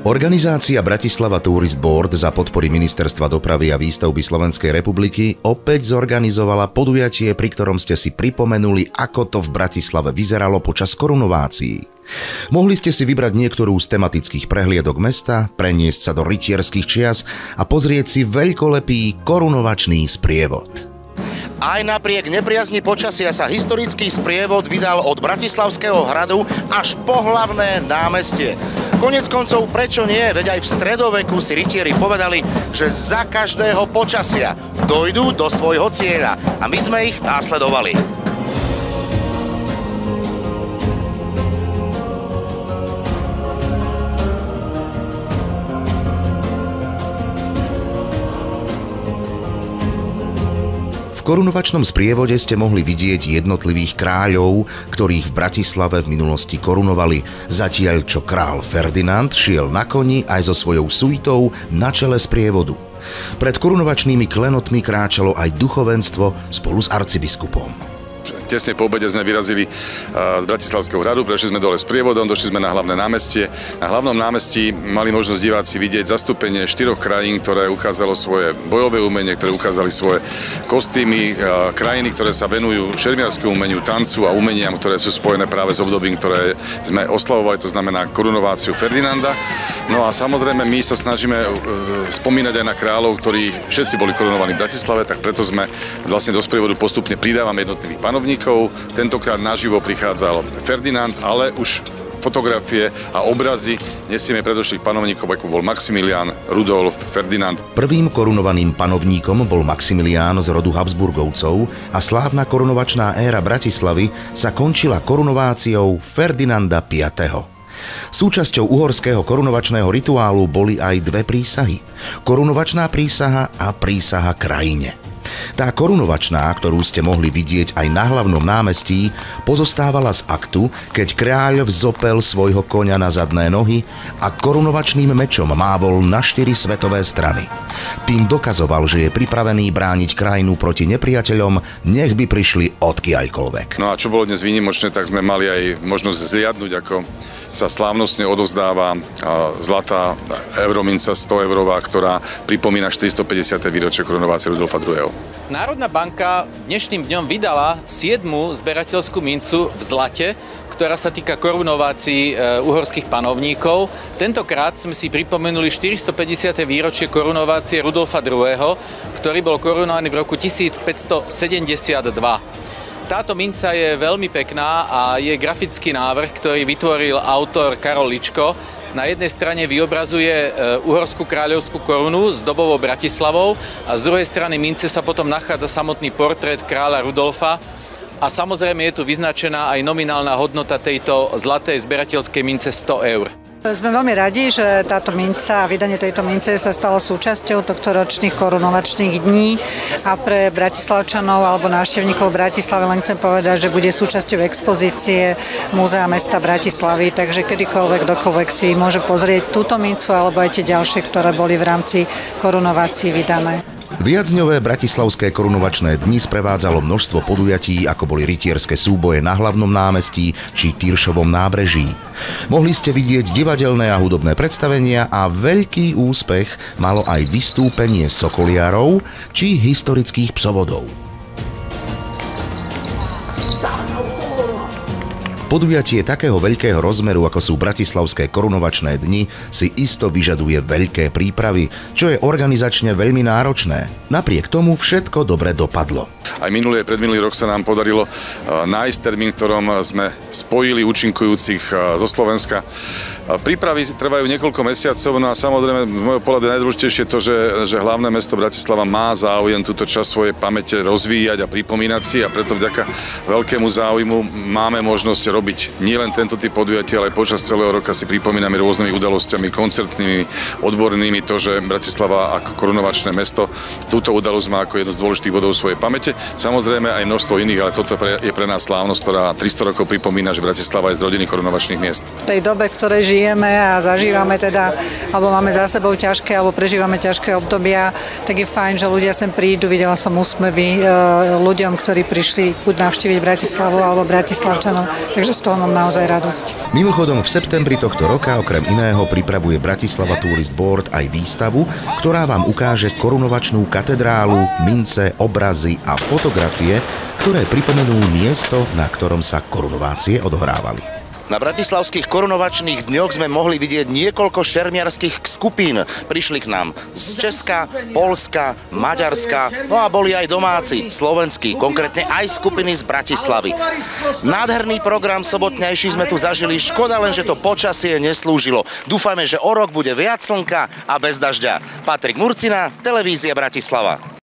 Organizácia Bratislava Tourist Board za podpory Ministerstva dopravy a výstavby Slovenskej republiky opäť zorganizovala podujatie, pri ktorom ste si pripomenuli, ako to v Bratislave vyzeralo počas korunovácií. Mohli ste si vybrať niektorú z tematických prehliadok mesta, preniesť sa do rytierských čias a pozrieť si veľkolepý korunovačný sprievod. Aj napriek nepriazni počasia sa historický sprievod vydal od Bratislavského hradu až po hlavné námestie. Koniec koncov, prečo nie? Veď aj v stredoveku si rytieri povedali, že za každého počasia dojdú do svojho cieľa. A my sme ich následovali. V korunovačnom sprievode ste mohli vidieť jednotlivých kráľov, ktorých v Bratislave v minulosti korunovali, zatiaľ čo kráľ Ferdinand šiel na koni aj so svojou suitou na čele sprievodu. Pred korunovačnými klenotmi kráčalo aj duchovenstvo spolu s arcibiskupom. Tesne po obede sme vyrazili z Bratislavského hradu, prešli sme dole s prievodom, došli sme na hlavné námestie. Na hlavnom námestí mali možnosť diváci vidieť zastúpenie 4 krajín, ktoré ukázalo svoje bojové umenie, ktoré ukázali svoje kostýmy, krajiny, ktoré sa venujú šermiarskému umeniu, tancu a umeniam, ktoré sú spojené práve s obdobím, ktoré sme oslavovali, to znamená korunováciu Ferdinanda. No a samozrejme my sa snažíme spomínať aj na kráľov, ktorí všetci boli korunovaní v Bratislave, tak preto sme vlastne do sprievodu postupne pridávame jednotlivých panovníkov. Tentokrát naživo prichádzal Ferdinand, ale už fotografie a obrazy nesieme predošlých panovníkov, ako bol Maximilián, Rudolf, Ferdinand. Prvým korunovaným panovníkom bol Maximilián z rodu Habsburgovcov a slávna korunovačná éra Bratislavy sa končila korunováciou Ferdinanda V. Súčasťou uhorského korunovačného rituálu boli aj dve prísahy. Korunovačná prísaha a prísaha krajine. Tá korunovačná, ktorú ste mohli vidieť aj na hlavnom námestí, pozostávala z aktu, keď kráľ vzopel svojho koňa na zadné nohy a korunovačným mečom mávol na 4 svetové strany. Tým dokazoval, že je pripravený brániť krajinu proti nepriateľom, nech by prišli odkiaľkoľvek. No a čo bolo dnes výnimočné, tak sme mali aj možnosť zliadnuť, ako sa slávnostne odozdáva zlatá eurominca 100 eurová, ktorá pripomína 450. výročie korunovácie Rudolfa II. Národná banka dnešným dňom vydala 7. zberateľskú mincu v zlate, ktorá sa týka korunovácií uhorských panovníkov. Tentokrát sme si pripomenuli 450. výročie korunovácie Rudolfa II., ktorý bol korunovaný v roku 1572. Táto minca je veľmi pekná a je grafický návrh, ktorý vytvoril autor Karol Ličko. Na jednej strane vyobrazuje uhorskú kráľovskú korunu s dobovou Bratislavou a z druhej strany mince sa potom nachádza samotný portrét kráľa Rudolfa. A samozrejme je tu vyznačená aj nominálna hodnota tejto zlatej zberateľskej mince 100 eur. Sme veľmi radi, že táto minca a vydanie tejto mince sa stalo súčasťou tohto ročných korunovačných dní a pre Bratislavčanov alebo návštevníkov Bratislavy len chcem povedať, že bude súčasťou expozície Múzea mesta Bratislavy, takže kedykoľvek, kdokoľvek si môže pozrieť túto mincu alebo aj tie ďalšie, ktoré boli v rámci korunovácií vydané. Viacdňové bratislavské korunovačné dni sprevádzalo množstvo podujatí, ako boli rytierské súboje na hlavnom námestí či Tyršovom nábreží. Mohli ste vidieť divadelné a hudobné predstavenia a veľký úspech malo aj vystúpenie sokoliarov či historických psovodov. Podujatie takého veľkého rozmeru, ako sú bratislavské korunovačné dni, si isto vyžaduje veľké prípravy, čo je organizačne veľmi náročné. Napriek tomu všetko dobre dopadlo. Aj minulý a predminulý rok sa nám podarilo nájsť termín, v ktorom sme spojili účinkujúcich zo Slovenska. Prípravy trvajú niekoľko mesiacov, no a samozrejme z môjho pohľadu je najdôležitejšie to, že hlavné mesto Bratislava má záujem túto časť svojej pamäte rozvíjať a pripomínať si a preto vďaka veľkému záujmu máme možnosť robiť nielen tento typ podujatia, ale počas celého roka si pripomíname rôznymi udalosťami, koncertnými, odbornými to, že Bratislava ako korunovačné mesto túto udalosť má ako jednu z dôležitých bodov svojej pamäte. Samozrejme aj množstvo iných, ale toto je pre nás slávnosť, ktorá 300 rokov pripomína, že Bratislava je z rodiny korunovačných miest. V tej dobe, v ktorej žijeme a zažívame teda, alebo máme za sebou ťažké, alebo prežívame ťažké obdobia, tak je fajn, že ľudia sem prídu. Videla som úsmevy ľuďom, ktorí prišli buď navštíviť Bratislavu alebo Bratislavčanov, takže z toho mám naozaj radosť. Mimochodom, v septembri tohto roka okrem iného pripravuje Bratislava Tourist Board aj výstavu, ktorá vám ukáže korunovačnú katedrálu, mince, obrazy a fotografie, ktoré pripomenú miesto, na ktorom sa korunovácie odohrávali. Na bratislavských korunovačných dňoch sme mohli vidieť niekoľko šermiarských skupín. Prišli k nám z Česka, Poľska, Maďarska, no a boli aj domáci, slovenskí, konkrétne aj skupiny z Bratislavy. Nádherný program sobotnejší sme tu zažili, škoda len, že to počasie neslúžilo. Dúfajme, že o rok bude viac slnka a bez dažďa. Patrik Murcina, Televízia Bratislava.